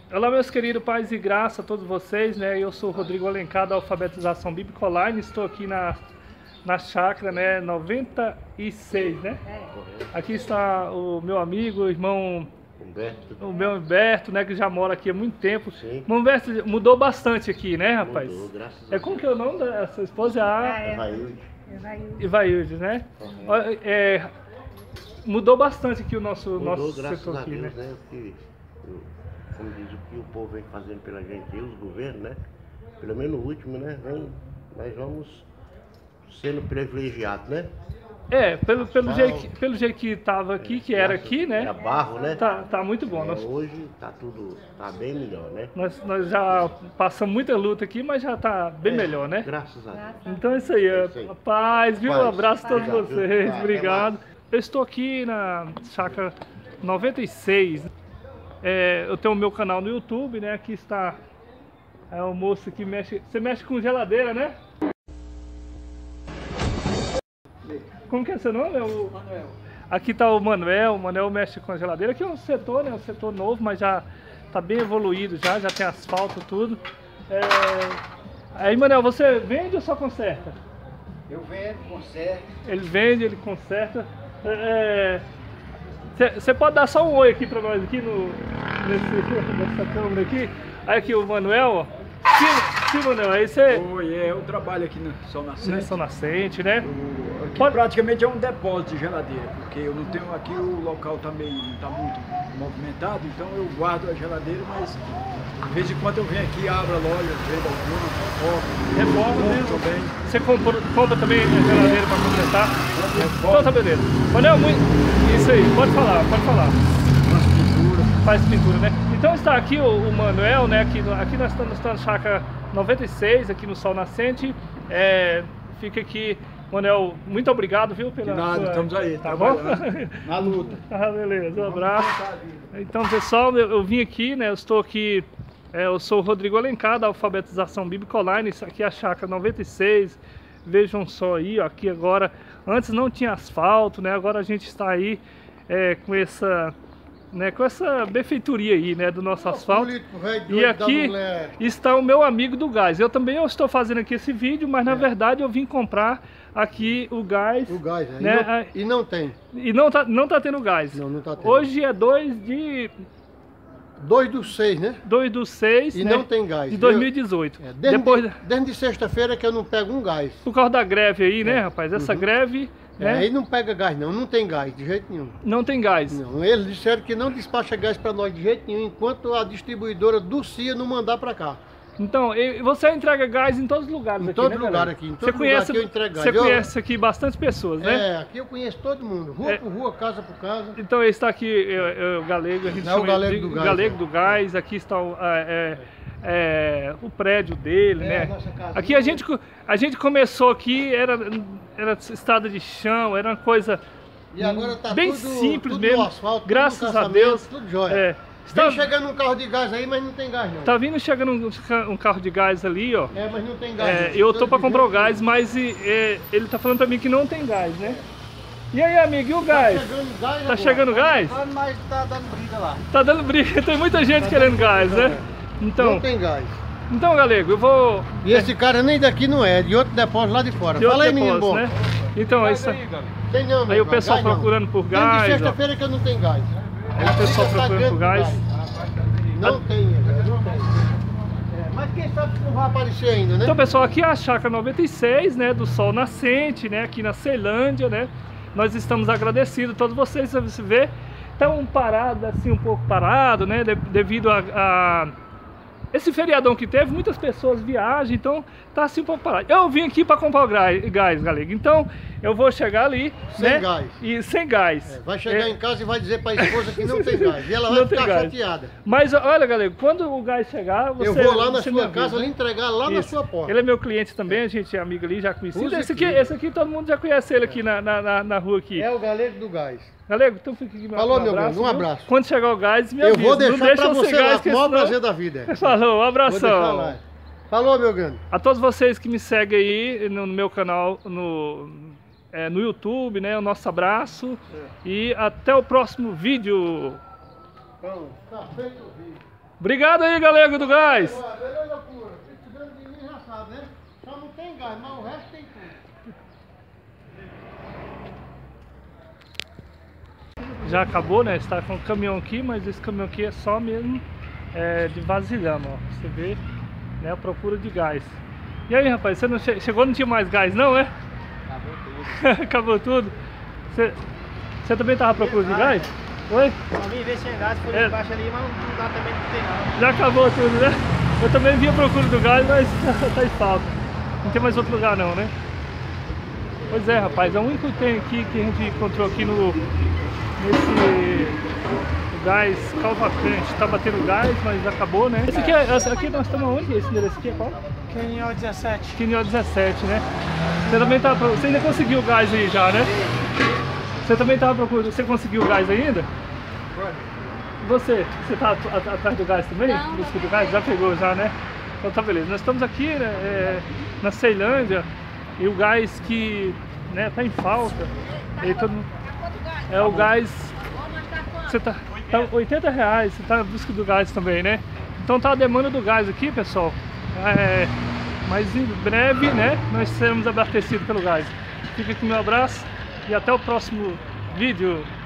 Olá, meus queridos pais e graça a todos vocês, né? Eu sou o Rodrigo Alencar da Alfabetização Bíblica Online, estou aqui na chácara, né, 96, né? Aqui está o meu amigo, o irmão o meu Humberto, né, que já mora aqui há muito tempo. Sim. O Humberto mudou bastante aqui, né, rapaz? Mudou, graças a Deus. Como que é o nome da sua esposa? Evailde. Né? Mudou bastante aqui o nosso Graças setor a aqui, Deus, né? Como diz, o que o povo vem fazendo pela gente e os governos, né? Pelo menos o último, né? Nós vamos sendo privilegiados, né? Pelo jeito que estava aqui, que era aqui, né? Era barro, né? Tá muito bom. Hoje tá bem melhor, né? Nós já passamos muita luta aqui, mas já tá bem melhor, né? Graças a Deus. Então é isso aí. Paz, viu? Um abraço a todos vocês. Tá, Obrigado. Eu estou aqui na chácara 96. Eu tenho o meu canal no YouTube, né? Aqui está o moço que mexe. Você mexe com geladeira, né? Como que é seu nome? Manuel. Aqui está o Manuel mexe com a geladeira. Aqui é um setor, né? Um setor novo, mas já está bem evoluído, já tem asfalto, tudo. Aí, Manuel, você vende ou só conserta? Eu vendo, conserto. Ele vende, ele conserta. Você pode dar só um oi aqui para nós aqui nessa câmera aqui? Aí aqui o Manuel, ó. Sim, Manuel, aí você... Oi, eu trabalho aqui no Sol Nascente. Sol Nascente, né? Aqui praticamente é um depósito de geladeira, porque eu não tenho aqui, o local tá não tá muito movimentado, então eu guardo a geladeira, mas de vez em quando eu venho aqui, abro a loja, vendo alguma, reforma mesmo também. Você compra também a geladeira para completar? Então tá beleza. Manuel, isso aí, pode falar. Faz pintura, né? Então está aqui o Manuel, né? Aqui nós estamos na chácara 96, aqui no Sol Nascente. Fica aqui, Manuel, muito obrigado, viu? De nada, estamos aí, tá bom? Na luta. Beleza, um abraço. Então, pessoal, eu vim aqui, né? Eu estou aqui, eu sou o Rodrigo Alencar da Alfabetização Bíblica Online. Isso aqui é a chácara 96. Vejam só aí, ó, aqui agora, antes não tinha asfalto, né? Agora a gente está aí com essa benfeitoria aí, né, do nosso asfalto. E aqui está o meu amigo do gás. Eu estou fazendo aqui esse vídeo, mas na verdade eu vim comprar aqui o gás. Né? E não tem. E não tá tendo gás. Não tá tendo. Hoje é 2 do 6, né? 2 do 6, e né? não tem gás. De 2018. Desde sexta-feira que eu não pego um gás. Por causa da greve aí, né, rapaz? Essa greve... Aí não pega gás não tem gás de jeito nenhum. Não tem gás? Não, eles disseram que não despacha gás para nós de jeito nenhum, enquanto a distribuidora do CIA não mandar para cá. Então, você entrega gás em todos os lugares aqui, todo lugar aqui, em todo lugar que eu entrego gás. Você conhece aqui bastante pessoas, né? Aqui eu conheço todo mundo, rua por rua, casa por casa. Então, esse está aqui, o Galego, a gente chama o Galego do Gás. Galego do Gás, aqui está o prédio dele, né? Aqui a gente começou aqui, era estrada de chão, era uma coisa e agora tá bem simples mesmo, asfalto, graças a Deus. Tudo jóia. Vem chegando um carro de gás aí, mas não tem gás não. Tá vindo chegando um carro de gás ali, ó. Mas não tem gás. Eu tô para comprar o gás, mas ele tá falando para mim que não tem gás, né? E aí, amigo, e o gás? Tá chegando gás? Mas tá dando briga lá. Tá dando briga, tem muita gente querendo gás, né? Então, não tem gás. Então, Galego, eu vou... E esse cara nem daqui não é de outro depósito lá de fora. Fala aí, menino bom. Né? Então, é isso tem não, aí o pessoal procurando por gás. Desde sexta-feira que eu não tenho gás. Aí o pessoal procurando por gás. Não tem. Mas quem sabe que não vai aparecer ainda, né? Então, pessoal, aqui é a chácara 96, né, do Sol Nascente, né, aqui na Ceilândia, né? Nós estamos agradecidos, todos vocês, você vê, estão parados, assim, um pouco parado, né, devido a esse feriadão que teve, muitas pessoas viajam, então tá assim um pouco parado. Eu vim aqui para comprar o gás, Galego, então eu vou chegar ali, sem gás. E sem gás. Vai chegar em casa e vai dizer para a esposa que não tem gás, e ela vai ficar chateada. Mas olha, Galego, quando o gás chegar, eu vou lá na sua casa, lhe entregar lá na sua porta. Ele é meu cliente também, a gente é amigo ali, já conhecido. Esse aqui todo mundo já conhece ele aqui na rua aqui. É o Galego do Gás. Galego, então fica aqui. Falou, meu grande, um abraço. Quando chegar o gás, me avisa. Eu vou deixar para você lá, com o maior prazer da vida. Falou, um abração. Falou, meu grande. A todos vocês que me seguem aí no meu canal, no YouTube, né? O nosso abraço. E até o próximo vídeo. Então, tá feito o vídeo. Obrigado aí, galera do gás. Olha, loucura. Precisando de mim já sabe, né? Só não tem gás, mas o resto tem tudo. Já acabou, né? Está com o caminhão aqui, mas esse caminhão aqui é só mesmo de vasilhame, ó. Você vê, né? A procura de gás. E aí, rapaz, você não chegou, não tinha mais gás, não, é? Acabou tudo. Acabou tudo. Você também tava à procura de gás? Oi? Só vim ver se tinha gás, foi embaixo ali, mas não dá também não tem não. Já acabou tudo, né? Eu também vim à procura do gás, mas tá em falta. Não tem mais outro lugar não, né? Pois é, rapaz, é o único que tem aqui que a gente encontrou aqui nesse gás Calvacante. Tá batendo gás, mas acabou, né? Esse aqui nós estamos onde? Esse endereço aqui é qual? Quinhão 17. Quinhão 17, né? Você também tá você ainda conseguiu o gás aí já, né? Você também tava procurando, você conseguiu o gás ainda? Você tá atrás do gás também? Não. Busca do gás? Já pegou já, né? Então tá beleza. Nós estamos aqui, né, na Ceilândia e o gás que, né, tá em falta. E é o gás. Você tá R$80, você tá em busca do gás também, né? Então tá a demanda do gás aqui, pessoal. Mas em breve, né, nós seremos abastecidos pelo gás. Fica aqui meu abraço e até o próximo vídeo.